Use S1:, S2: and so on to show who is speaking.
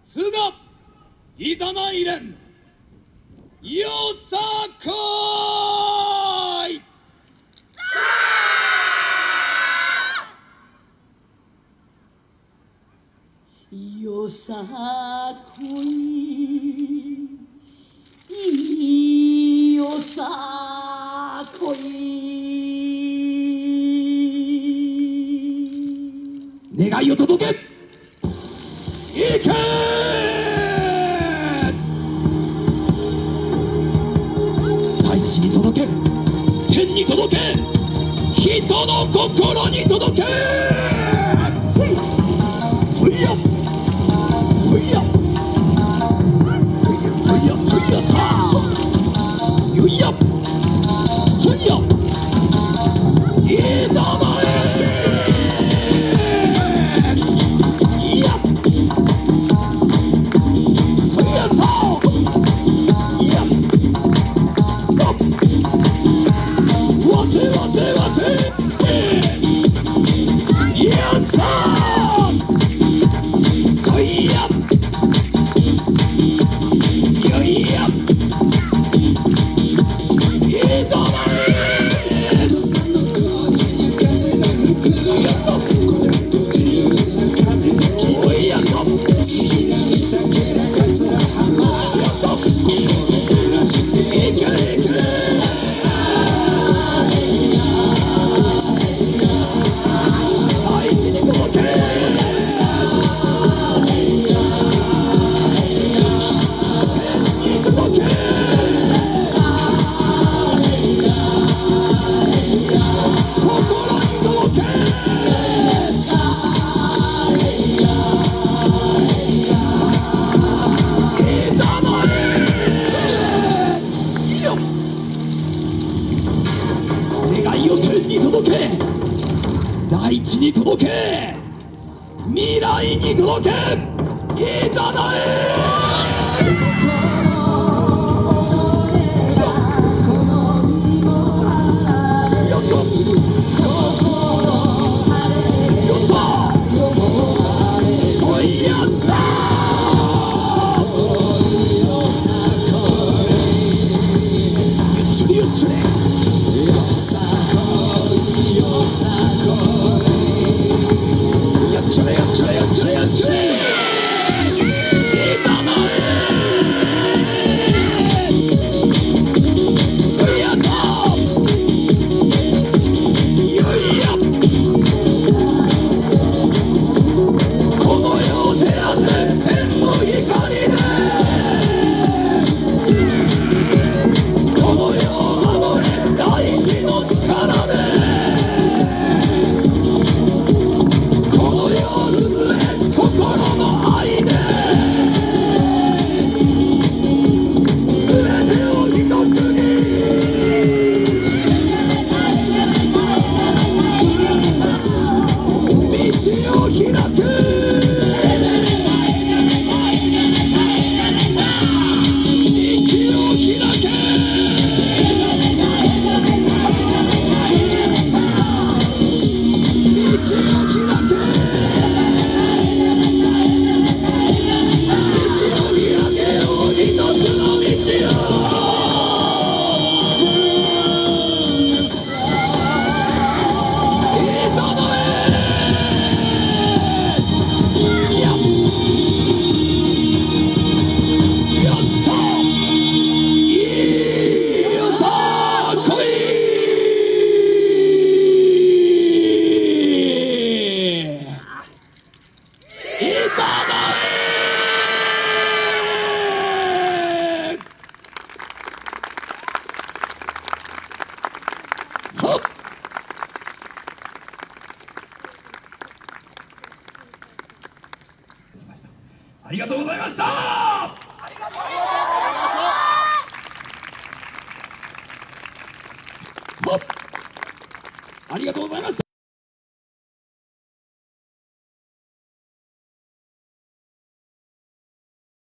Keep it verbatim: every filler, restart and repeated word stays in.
S1: 菅いざないれんよさこい。
S2: よさこいよさこい。
S1: 願いを届け。いけ。大地に届け、天に届け、人の心に届け。そいそいやそいやそいやそいやそいやさあよいやそいやいざまえ。大地に届け、未来に届け、いざなえ。ありがとうございました。ありがとうございました。ありがとうございました。